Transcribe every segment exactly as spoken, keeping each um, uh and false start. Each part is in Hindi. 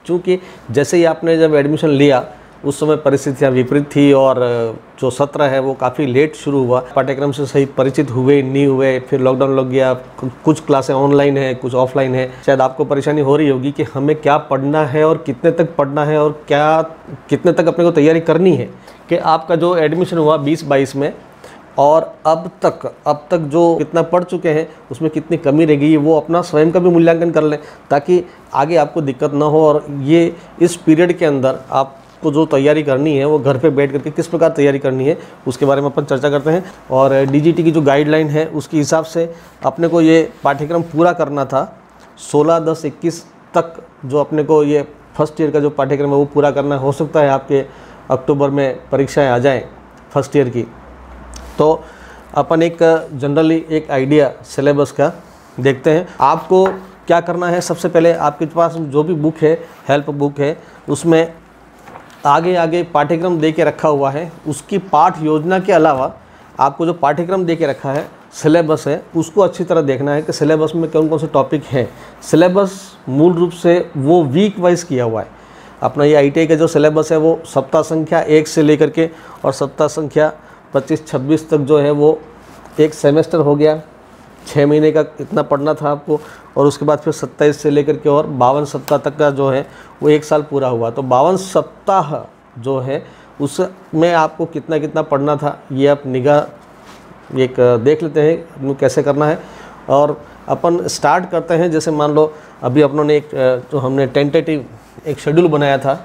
चूँकि जैसे ही आपने जब एडमिशन लिया उस समय परिस्थितियाँ विपरीत थी और जो सत्र है वो काफ़ी लेट शुरू हुआ, पाठ्यक्रम से सही परिचित हुए नहीं हुए, फिर लॉकडाउन लग गया, कुछ क्लासें ऑनलाइन है कुछ ऑफलाइन है। शायद आपको परेशानी हो रही होगी कि हमें क्या पढ़ना है और कितने तक पढ़ना है और क्या कितने तक अपने को तैयारी करनी है, कि आपका जो एडमिशन हुआ बीस बाईस में और अब तक अब तक जो कितना पढ़ चुके हैं उसमें कितनी कमी रह गई, वो अपना स्वयं का भी मूल्यांकन कर लें ताकि आगे आपको दिक्कत ना हो। और ये इस पीरियड के अंदर आप को जो तैयारी करनी है वो घर पे बैठ करके किस प्रकार तैयारी करनी है उसके बारे में अपन चर्चा करते हैं। और डीजीटी की जो गाइडलाइन है उसके हिसाब से अपने को ये पाठ्यक्रम पूरा करना था सोलह दस इक्कीस तक, जो अपने को ये फर्स्ट ईयर का जो पाठ्यक्रम है वो पूरा करना है। हो सकता है आपके अक्टूबर में परीक्षाएँ आ जाएँ फर्स्ट ईयर की, तो अपन एक जनरली एक आइडिया सिलेबस का देखते हैं। आपको क्या करना है, सबसे पहले आपके पास जो भी बुक है, हेल्प बुक है, उसमें आगे आगे पाठ्यक्रम दे के रखा हुआ है। उसकी पाठ योजना के अलावा आपको जो पाठ्यक्रम दे के रखा है, सिलेबस है, उसको अच्छी तरह देखना है कि सिलेबस में कौन कौन से टॉपिक हैं। सिलेबस मूल रूप से वो वीक वाइज किया हुआ है। अपना ये आई टी आई का जो सिलेबस है वो सप्ताह संख्या एक से लेकर के और सप्ताह संख्या पच्चीस छब्बीस तक जो है वो एक सेमेस्टर हो गया, छः महीने का इतना पढ़ना था आपको, और उसके बाद फिर सत्ताईस से लेकर के और बावन सप्ताह तक का जो है वो एक साल पूरा हुआ। तो बावन सप्ताह जो है उसमें आपको कितना कितना पढ़ना था ये आप निगाह एक देख लेते हैं कैसे करना है। और अपन स्टार्ट करते हैं, जैसे मान लो अभी अपनों ने एक जो हमने टेंटेटिव एक शेड्यूल बनाया था,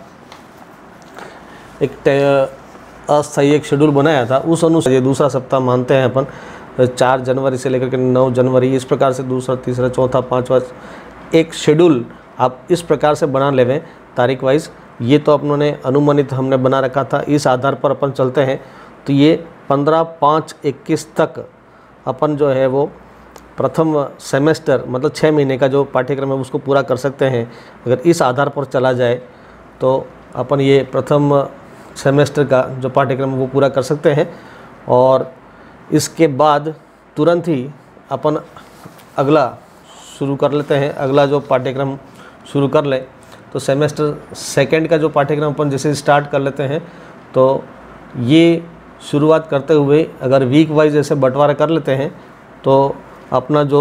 एक अस्थायी एक शेड्यूल बनाया था, उस अनुसार ये दूसरा सप्ताह मानते हैं अपन चार जनवरी से लेकर के नौ जनवरी, इस प्रकार से दूसरा तीसरा चौथा पाँचवा एक शेड्यूल आप इस प्रकार से बना लेवें तारीख वाइज। ये तो अपनों ने अनुमानित हमने बना रखा था, इस आधार पर अपन चलते हैं। तो ये पंद्रह पाँच इक्कीस तक अपन जो है वो प्रथम सेमेस्टर मतलब छः महीने का जो पाठ्यक्रम है उसको पूरा कर सकते हैं। अगर इस आधार पर चला जाए तो अपन ये प्रथम सेमेस्टर का जो पाठ्यक्रम है वो पूरा कर सकते हैं। और इसके बाद तुरंत ही अपन अगला शुरू कर लेते हैं, अगला जो पाठ्यक्रम शुरू कर ले। तो सेमेस्टर सेकंड का जो पाठ्यक्रम अपन जैसे स्टार्ट कर लेते हैं, तो ये शुरुआत करते हुए अगर वीक वाइज ऐसे बंटवारा कर लेते हैं तो अपना जो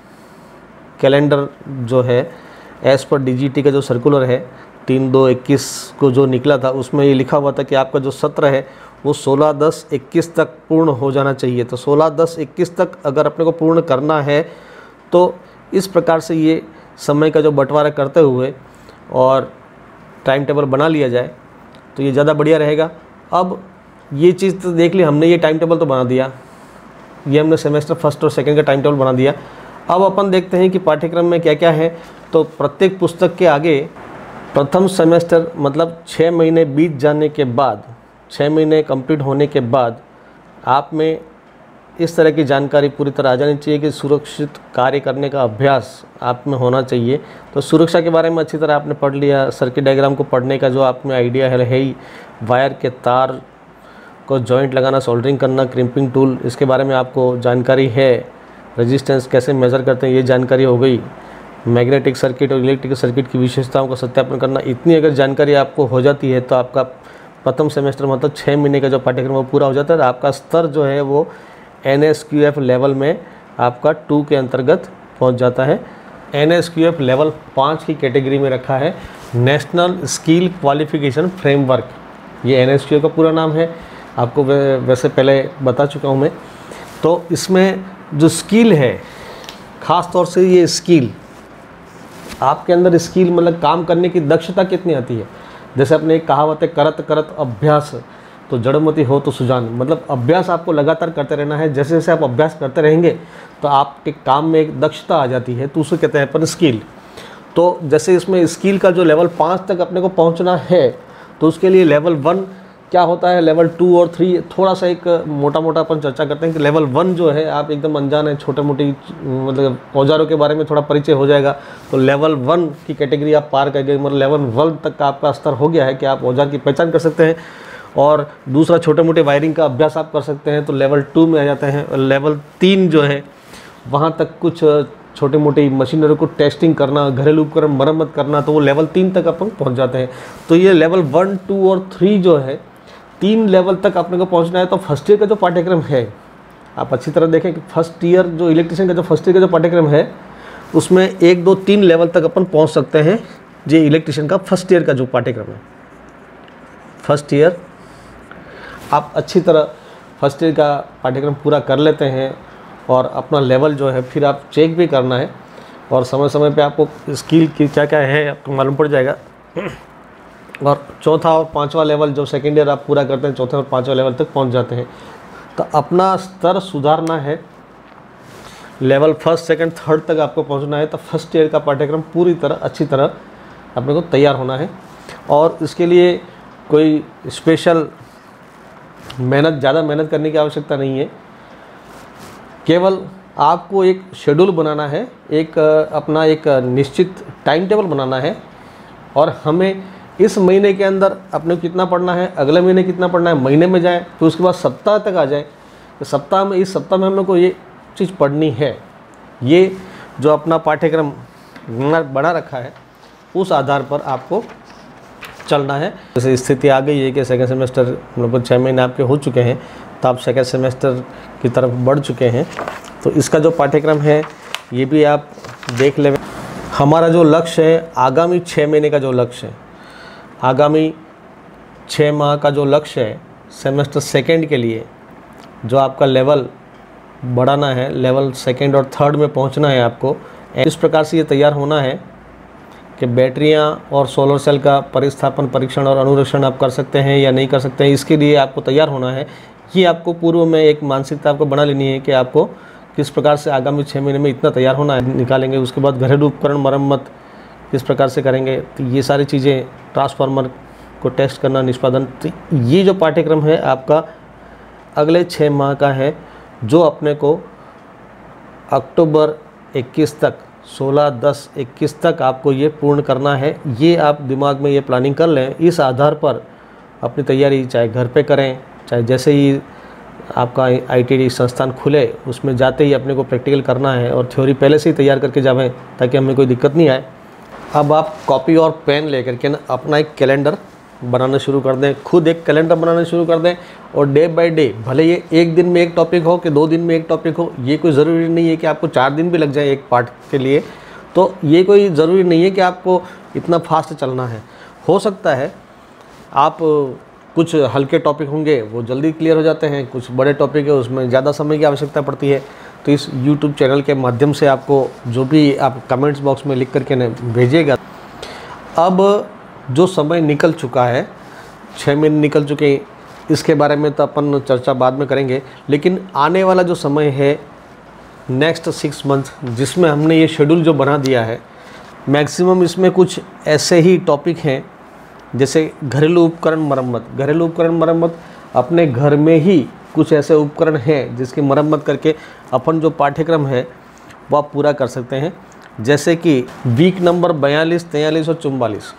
कैलेंडर जो है एज़ पर डीजीटी का जो सर्कुलर है तीन दो इक्कीस को जो निकला था उसमें ये लिखा हुआ था कि आपका जो सत्र है वो सोलह दस इक्कीस तक पूर्ण हो जाना चाहिए। तो सोलह दस इक्कीस तक अगर अपने को पूर्ण करना है तो इस प्रकार से ये समय का जो बंटवारा करते हुए और टाइम टेबल बना लिया जाए तो ये ज़्यादा बढ़िया रहेगा। अब ये चीज़ तो देख ली हमने, ये टाइम टेबल तो बना दिया, ये हमने सेमेस्टर फर्स्ट और सेकंड का टाइम टेबल बना दिया। अब अपन देखते हैं कि पाठ्यक्रम में क्या क्या है। तो प्रत्येक पुस्तक के आगे प्रथम सेमेस्टर मतलब छः महीने बीत जाने के बाद, छः महीने कंप्लीट होने के बाद आप में इस तरह की जानकारी पूरी तरह आ जानी चाहिए कि सुरक्षित कार्य करने का अभ्यास आप में होना चाहिए। तो सुरक्षा के बारे में अच्छी तरह आपने पढ़ लिया, सर्किट डायग्राम को पढ़ने का जो आप में आइडिया है है ही, वायर के तार को जॉइंट लगाना, सोल्डरिंग करना, क्रिम्पिंग टूल इसके बारे में आपको जानकारी है, रेजिस्टेंस कैसे मेज़र करते हैं ये जानकारी हो गई, मैग्नेटिक सर्किट और इलेक्ट्रिकल सर्किट की विशेषताओं का सत्यापन करना, इतनी अगर जानकारी आपको हो जाती है तो आपका प्रथम सेमेस्टर मतलब छः महीने का जो पाठ्यक्रम वो पूरा हो जाता है। आपका स्तर जो है वो N S Q F level में आपका टू के अंतर्गत पहुंच जाता है। N S Q F level पाँच की कैटेगरी में रखा है नेशनल स्किल क्वालिफिकेशन फ्रेमवर्क, ये एन एस क्यू एफ का पूरा नाम है, आपको वैसे पहले बता चुका हूँ मैं। तो इसमें जो स्किल है, ख़ास तौर से ये स्किल, आपके अंदर स्किल मतलब काम करने की दक्षता कितनी आती है। जैसे अपने एक कहावत है, करत करत अभ्यास तो जड़मति हो तो सुजान, मतलब अभ्यास आपको लगातार करते रहना है। जैसे जैसे आप अभ्यास करते रहेंगे तो आपके काम में एक दक्षता आ जाती है, तो उसे कहते हैं अपन स्किल। तो जैसे इसमें स्किल का जो लेवल पाँच तक अपने को पहुंचना है तो उसके लिए लेवल वन क्या होता है, लेवल टू और थ्री थोड़ा सा एक मोटा मोटा अपन चर्चा करते हैं कि लेवल वन जो है आप एकदम अनजान है, छोटे मोटी मतलब औजारों के बारे में थोड़ा परिचय हो जाएगा तो लेवल वन की कैटेगरी आप पार कर गए, मतलब लेवल वन तक का आपका स्तर हो गया है कि आप औजार की पहचान कर सकते हैं। और दूसरा छोटे मोटे वायरिंग का अभ्यास आप कर सकते हैं तो लेवल टू में आ जाते हैं। और लेवल तीन जो है वहाँ तक कुछ छोटे मोटे मशीनरी को टेस्टिंग करना, घरेलू उपकरण मरम्मत करना, तो वो लेवल तीन तक अपन पहुंच जाते हैं। तो ये लेवल वन टू और थ्री जो है, तीन लेवल तक अपने को पहुंचना है। तो फर्स्ट ईयर का जो पाठ्यक्रम है, आप अच्छी तरह देखें कि फर्स्ट ईयर जो इलेक्ट्रीशियन का जो फर्स्ट ईयर का जो पाठ्यक्रम है, उसमें एक दो तीन लेवल तक अपन पहुंच सकते हैं। ये इलेक्ट्रीशियन का फर्स्ट ईयर का जो पाठ्यक्रम है, फर्स्ट ईयर आप अच्छी तरह फर्स्ट ईयर का पाठ्यक्रम पूरा कर लेते हैं और अपना लेवल जो है फिर आप चेक भी करना है, और समय समय पे आपको स्किल की क्या क्या है आपको मालूम पड़ जाएगा। और चौथा और पांचवा लेवल जो सेकेंड ईयर आप पूरा करते हैं, चौथे और पांचवा लेवल तक पहुंच जाते हैं। तो अपना स्तर सुधारना है, लेवल फर्स्ट सेकंड थर्ड तक आपको पहुंचना है। तो फर्स्ट ईयर का पाठ्यक्रम पूरी तरह अच्छी तरह अपने को तैयार होना है, और इसके लिए कोई स्पेशल मेहनत, ज़्यादा मेहनत करने की आवश्यकता नहीं है। केवल आपको एक शेड्यूल बनाना है, एक अपना एक निश्चित टाइम टेबल बनाना है, और हमें इस महीने के अंदर अपने को कितना पढ़ना है, अगले महीने कितना पढ़ना है, महीने में जाए, फिर उसके बाद सप्ताह तक आ जाए। तो सप्ताह में, इस सप्ताह में हम लोग को ये चीज़ पढ़नी है। ये जो अपना पाठ्यक्रम बना रखा है, उस आधार पर आपको चलना है। जैसे स्थिति आ गई है कि सेकेंड सेमेस्टर हम लोग को छः महीने आपके हो चुके हैं, तो आप सेकेंड सेमेस्टर की तरफ बढ़ चुके हैं। तो इसका जो पाठ्यक्रम है ये भी आप देख लें। हमारा जो लक्ष्य है, आगामी छः महीने का जो लक्ष्य है, आगामी छः माह का जो लक्ष्य है सेमेस्टर सेकेंड के लिए, जो आपका लेवल बढ़ाना है, लेवल सेकेंड और थर्ड में पहुंचना है आपको। इस प्रकार से ये तैयार होना है कि बैटरियां और सोलर सेल का परिस्थापन, परीक्षण और अनुरक्षण आप कर सकते हैं या नहीं कर सकते हैं, इसके लिए आपको तैयार होना है। ये आपको पूर्व में एक मानसिकता आपको बना लेनी है कि आपको किस प्रकार से आगामी छः महीने में इतना तैयार होना है, निकालेंगे। उसके बाद घरेलू उपकरण मरम्मत किस प्रकार से करेंगे, तो ये सारी चीज़ें, ट्रांसफार्मर को टेस्ट करना, निष्पादन, तो ये जो पाठ्यक्रम है आपका अगले छः माह का है, जो अपने को अक्टूबर इक्कीस तक, सोलह दस इक्कीस तक आपको ये पूर्ण करना है। ये आप दिमाग में ये प्लानिंग कर लें। इस आधार पर अपनी तैयारी चाहे घर पे करें, चाहे जैसे ही आपका आईटीडी संस्थान खुले उसमें जाते ही अपने को प्रैक्टिकल करना है, और थ्योरी पहले से ही तैयार करके जावें ताकि हमें कोई दिक्कत नहीं आए। अब आप कॉपी और पेन लेकर के ना अपना एक कैलेंडर बनाना शुरू कर दें, खुद एक कैलेंडर बनाना शुरू कर दें, और डे बाय डे, भले ये एक दिन में एक टॉपिक हो कि दो दिन में एक टॉपिक हो, ये कोई ज़रूरी नहीं है कि आपको चार दिन भी लग जाए एक पार्ट के लिए। तो ये कोई ज़रूरी नहीं है कि आपको इतना फास्ट चलना है। हो सकता है आप कुछ हल्के टॉपिक होंगे वो जल्दी क्लियर हो जाते हैं, कुछ बड़े टॉपिक है उसमें ज़्यादा समय की आवश्यकता पड़ती है। तो इस यूट्यूब चैनल के माध्यम से आपको जो भी आप कमेंट्स बॉक्स में लिख करके न भेजिएगा। अब जो समय निकल चुका है, छः महीने निकल चुके हैं, इसके बारे में तो अपन चर्चा बाद में करेंगे, लेकिन आने वाला जो समय है नेक्स्ट सिक्स मंथ, जिसमें हमने ये शेड्यूल जो बना दिया है, मैक्सिमम इसमें कुछ ऐसे ही टॉपिक हैं जैसे घरेलू उपकरण मरम्मत। घरेलू उपकरण मरम्मत, अपने घर में ही कुछ ऐसे उपकरण हैं जिसकी मरम्मत करके अपन जो पाठ्यक्रम है वह आप पूरा कर सकते हैं। जैसे कि वीक नंबर बयालीस, तैंतालीस और चौवालीस,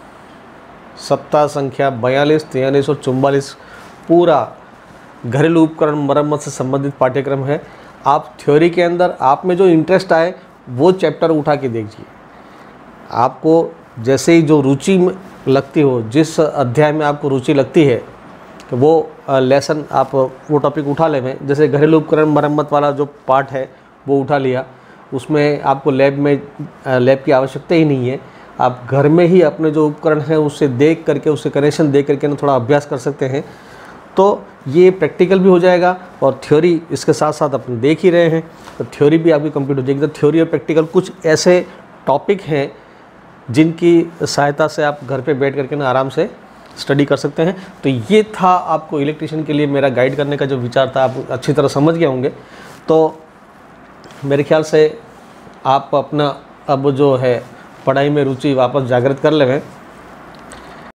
सप्ताह संख्या बयालीस, तैंतालीस और चौवालीस पूरा घरेलू उपकरण मरम्मत से संबंधित पाठ्यक्रम है। आप थ्योरी के अंदर आप में जो इंटरेस्ट आए वो चैप्टर उठा के देखिए। आपको जैसे ही जो रुचि लगती हो, जिस अध्याय में आपको रुचि लगती है, कि वो लेसन आप वो टॉपिक उठा लें। जैसे घरेलू उपकरण मरम्मत वाला जो पार्ट है वो उठा लिया, उसमें आपको लैब में लैब की आवश्यकता ही नहीं है। आप घर में ही अपने जो उपकरण हैं उससे देख करके, उससे कनेक्शन देख करके ना थोड़ा अभ्यास कर सकते हैं। तो ये प्रैक्टिकल भी हो जाएगा और थ्योरी इसके साथ साथ अपन देख ही रहे हैं, तो थ्योरी भी आपकी कंप्लीट हो जाएगी। तो थ्योरी और प्रैक्टिकल कुछ ऐसे टॉपिक हैं जिनकी सहायता से आप घर पे बैठ करके ना आराम से स्टडी कर सकते हैं। तो ये था आपको इलेक्ट्रीशियन के लिए मेरा गाइड करने का जो विचार था, आप अच्छी तरह समझ गए होंगे। तो मेरे ख्याल से आप अपना अब जो है पढ़ाई में रुचि वापस जागृत कर लें।